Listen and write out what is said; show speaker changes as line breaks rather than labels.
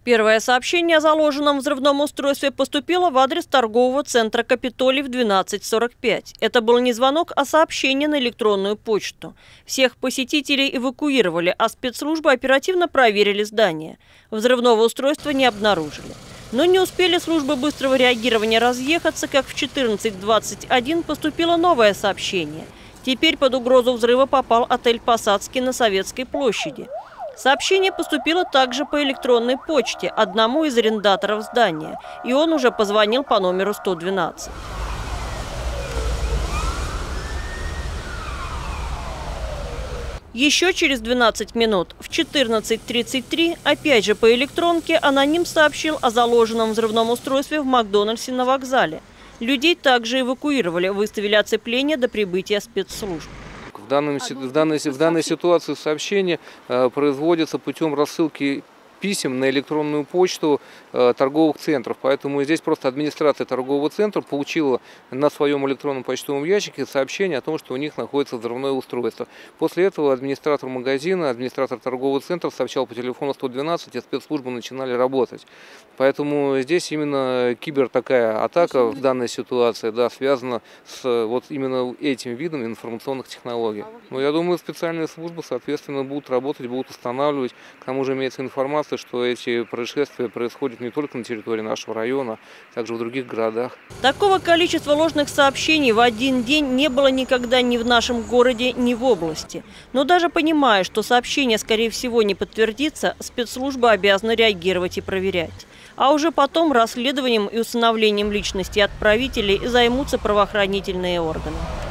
Первое сообщение о заложенном взрывном устройстве поступило в адрес торгового центра «Капитолий» в 12:45. Это был не звонок, а сообщение на электронную почту. Всех посетителей эвакуировали, а спецслужбы оперативно проверили здание. Взрывного устройства не обнаружили. Но не успели службы быстрого реагирования разъехаться, как в 14:21 поступило новое сообщение. Теперь под угрозу взрыва попал отель «Посадский» на Советской площади. Сообщение поступило также по электронной почте одному из арендаторов здания, и он уже позвонил по номеру 112. Еще через 12 минут, в 14:33, опять же по электронке, аноним сообщил о заложенном взрывном устройстве в Макдональдсе на вокзале. Людей также эвакуировали, выставили оцепление до прибытия спецслужб.
В данной ситуации сообщение производится путем рассылки писем на электронную почту торговых центров. Поэтому здесь просто администрация торгового центра получила на своем электронном почтовом ящике сообщение о том, что у них находится взрывное устройство. После этого администратор магазина, администратор торгового центра сообщал по телефону 112, и спецслужбы начинали работать. Поэтому здесь именно такая атака в данной ситуации, да, связана с вот именно этим видом информационных технологий. Но я думаю, специальные службы, соответственно, будут работать, будут устанавливать. К тому же имеется информация, что эти происшествия происходят не только на территории нашего района, а также в других городах.
Такого количества ложных сообщений в один день не было никогда ни в нашем городе, ни в области. Но даже понимая, что сообщение, скорее всего, не подтвердится, спецслужбы обязаны реагировать и проверять. А уже потом расследованием и установлением личности отправителей займутся правоохранительные органы.